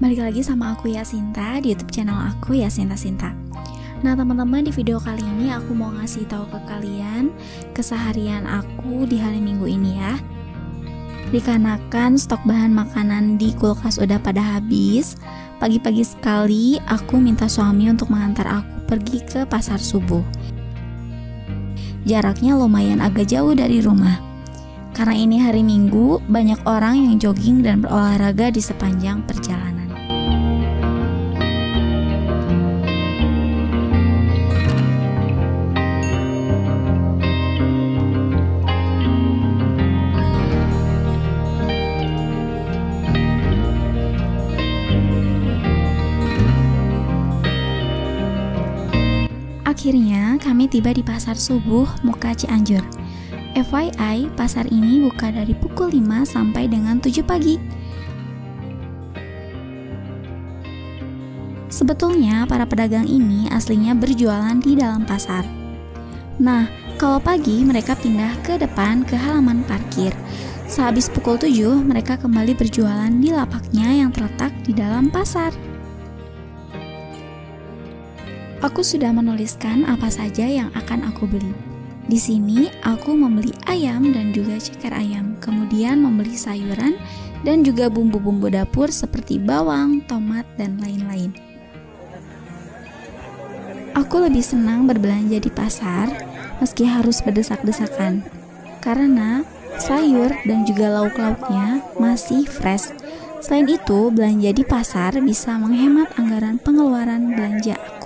Balik lagi sama aku Yasinta di YouTube channel aku Yasinta Sinta. Nah teman-teman, di video kali ini aku mau ngasih tahu ke kalian keseharian aku di hari Minggu ini ya. Dikarenakan stok bahan makanan di kulkas udah pada habis, pagi-pagi sekali aku minta suami untuk mengantar aku pergi ke pasar subuh. Jaraknya lumayan agak jauh dari rumah. Karena ini hari Minggu, banyak orang yang jogging dan berolahraga di sepanjang perjalanan. Akhirnya kami tiba di pasar subuh Muka Cianjur. FYI, pasar ini buka dari pukul 5 sampai dengan 7 pagi. Sebetulnya para pedagang ini aslinya berjualan di dalam pasar. Nah, kalau pagi mereka pindah ke depan ke halaman parkir. Sehabis pukul 7, mereka kembali berjualan di lapaknya yang terletak di dalam pasar. Aku sudah menuliskan apa saja yang akan aku beli. Di sini aku membeli ayam dan juga ceker ayam, kemudian membeli sayuran dan juga bumbu-bumbu dapur seperti bawang, tomat, dan lain-lain. Aku lebih senang berbelanja di pasar meski harus berdesak-desakan, karena sayur dan juga lauk-lauknya masih fresh. Selain itu, belanja di pasar bisa menghemat anggaran pengeluaran belanja aku.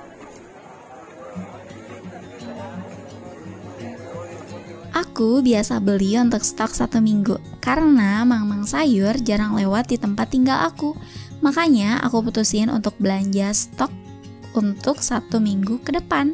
Aku biasa beli untuk stok 1 minggu karena mang-mang sayur jarang lewat di tempat tinggal aku. Makanya aku putusin untuk belanja stok untuk 1 minggu ke depan.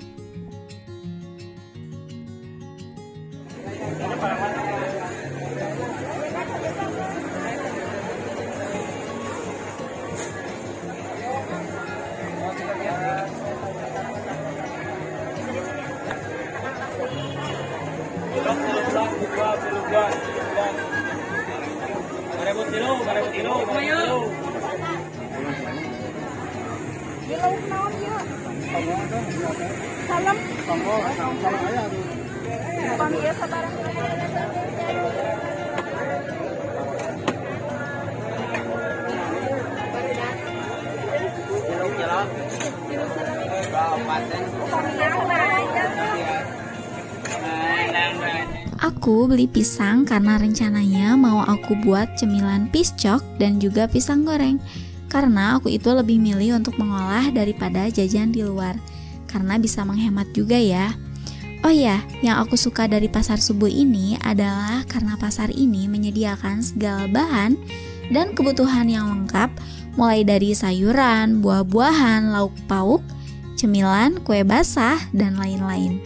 Aku beli pisang karena rencananya mau aku buat cemilan piscok dan juga pisang goreng. Karena aku itu lebih milih untuk mengolah daripada jajan di luar, karena bisa menghemat juga ya. Oh ya, yang aku suka dari pasar subuh ini adalah karena pasar ini menyediakan segala bahan dan kebutuhan yang lengkap, mulai dari sayuran, buah-buahan, lauk pauk, cemilan, kue basah, dan lain-lain.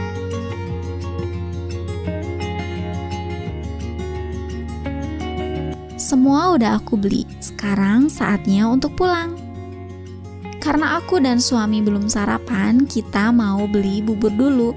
Semua udah aku beli, sekarang saatnya untuk pulang. Karena aku dan suami belum sarapan, kita mau beli bubur dulu.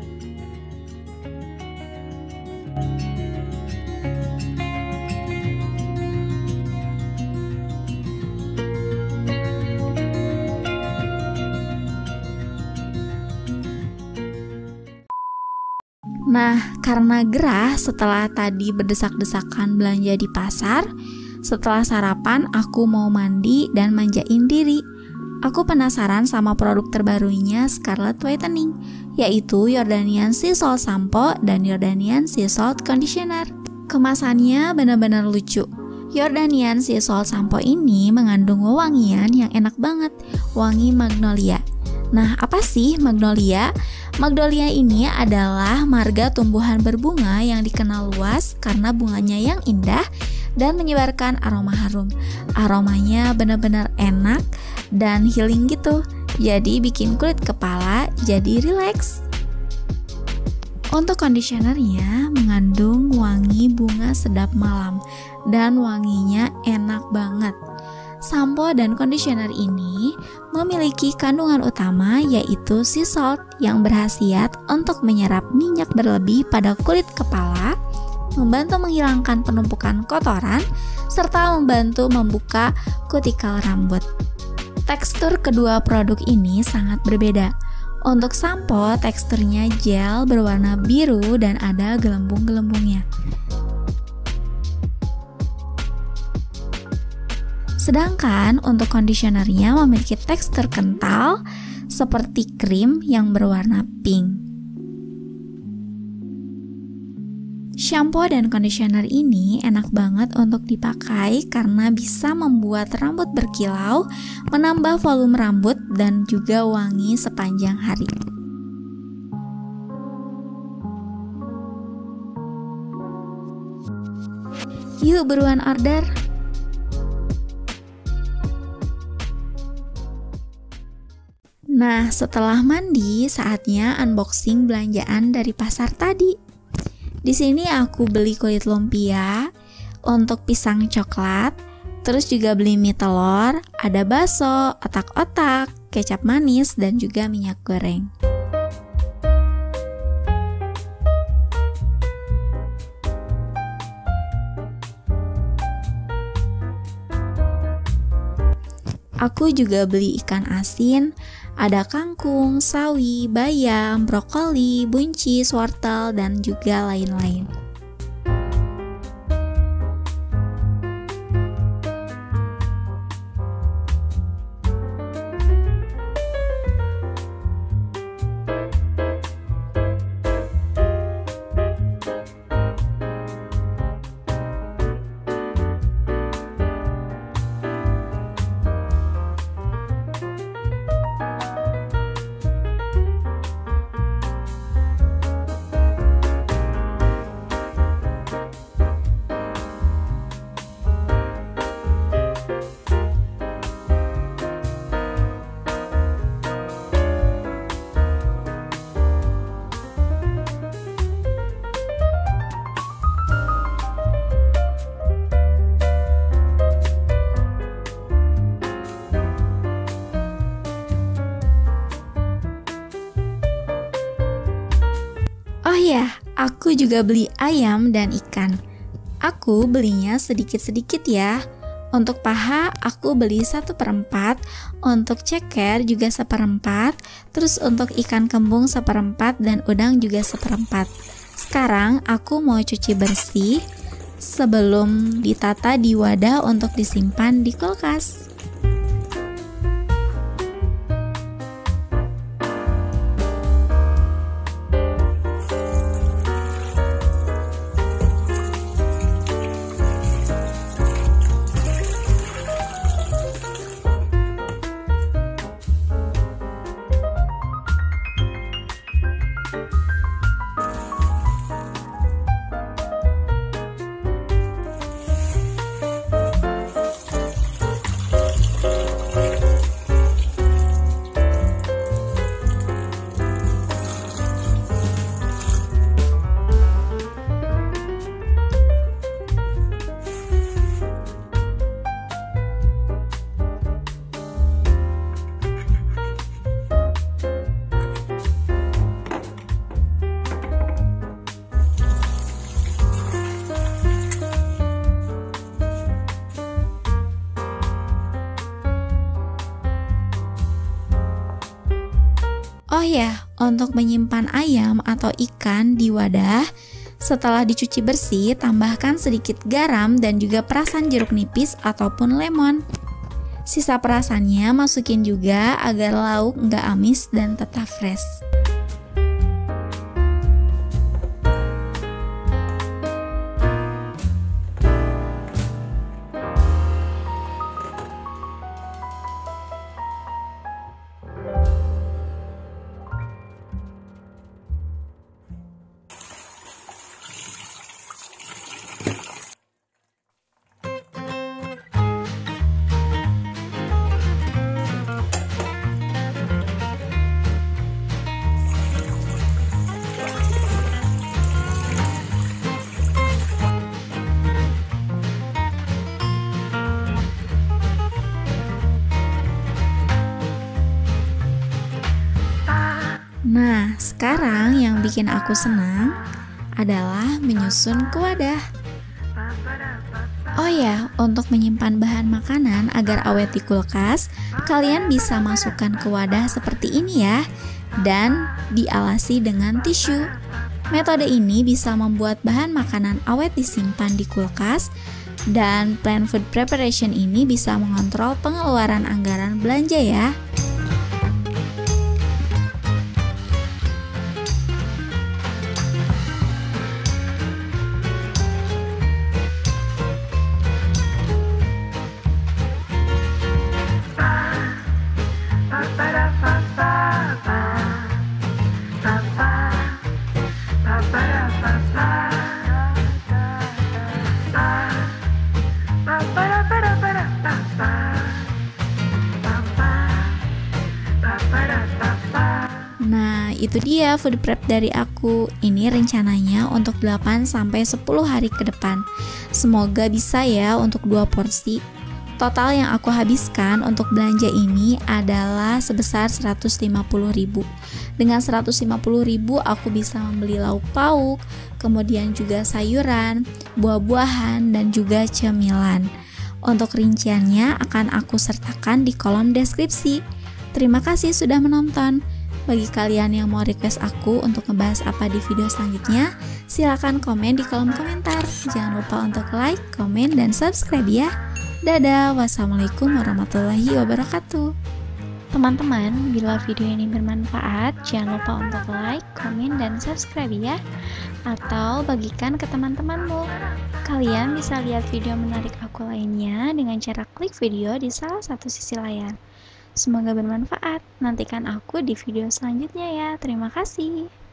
Nah, karena gerah setelah tadi berdesak-desakan belanja di pasar, setelah sarapan aku mau mandi dan manjain diri. Aku penasaran sama produk terbarunya Scarlett Whitening, yaitu Jordanian Sea Salt Shampoo dan Jordanian Sea Salt Conditioner. Kemasannya benar-benar lucu. Jordanian Sea Salt Shampoo ini mengandung wewangian yang enak banget, wangi magnolia. Nah, apa sih magnolia? Magnolia ini adalah marga tumbuhan berbunga yang dikenal luas karena bunganya yang indah dan menyebarkan aroma harum. Aromanya benar-benar enak dan healing gitu. Jadi bikin kulit kepala jadi rileks. Untuk conditionernya mengandung wangi bunga sedap malam dan wanginya enak banget. Sampo dan conditioner ini memiliki kandungan utama yaitu sea salt yang berkhasiat untuk menyerap minyak berlebih pada kulit kepala membantu menghilangkan penumpukan kotoran, serta membantu membuka kutikal rambut. Tekstur kedua produk ini sangat berbeda. Untuk sampo, teksturnya gel berwarna biru dan ada gelembung-gelembungnya. Sedangkan untuk conditionernya memiliki tekstur kental seperti krim yang berwarna pink. Shampoo dan conditioner ini enak banget untuk dipakai karena bisa membuat rambut berkilau, menambah volume rambut, dan juga wangi sepanjang hari. Yuk buruan order! Nah, setelah mandi, saatnya unboxing belanjaan dari pasar tadi. Di sini aku beli kulit lumpia, untuk pisang coklat, terus juga beli mie telur, ada bakso, otak-otak, kecap manis, dan juga minyak goreng. Aku juga beli ikan asin, ada kangkung, sawi, bayam, brokoli, buncis, wortel, dan juga lain-lain. Oh ya, aku juga beli ayam dan ikan. Aku belinya sedikit-sedikit ya. Untuk paha aku beli 1/4, untuk ceker juga 1/4, terus untuk ikan kembung 1/4 dan udang juga 1/4. Sekarang aku mau cuci bersih sebelum ditata di wadah untuk disimpan di kulkas. Oh ya, untuk menyimpan ayam atau ikan di wadah, setelah dicuci bersih, tambahkan sedikit garam dan juga perasan jeruk nipis ataupun lemon. Sisa perasannya masukin juga agar lauk nggak amis dan tetap fresh. Nah, sekarang yang bikin aku senang, adalah menyusun ke wadah. Oh ya, untuk menyimpan bahan makanan agar awet di kulkas, kalian bisa masukkan ke wadah seperti ini ya, dan dialasi dengan tisu. Metode ini bisa membuat bahan makanan awet disimpan di kulkas, dan plan food preparation ini bisa mengontrol pengeluaran anggaran belanja ya. Nah, itu dia food prep dari aku. Ini rencananya untuk 8-10 hari ke depan. Semoga bisa ya untuk 2 porsi. Total yang aku habiskan untuk belanja ini adalah sebesar 150.000. Dengan 150.000 aku bisa membeli lauk pauk, kemudian juga sayuran, buah-buahan, dan juga cemilan. Untuk rinciannya akan aku sertakan di kolom deskripsi. Terima kasih sudah menonton. Bagi kalian yang mau request aku untuk ngebahas apa di video selanjutnya, silakan komen di kolom komentar. Jangan lupa untuk like, komen, dan subscribe ya. Dadah, wassalamualaikum warahmatullahi wabarakatuh. Teman-teman, bila video ini bermanfaat, jangan lupa untuk like, komen, dan subscribe ya. Atau bagikan ke teman-temanmu. Kalian bisa lihat video menarik aku lainnya dengan cara klik video di salah satu sisi layar. Semoga bermanfaat. Nantikan aku di video selanjutnya ya. Terima kasih.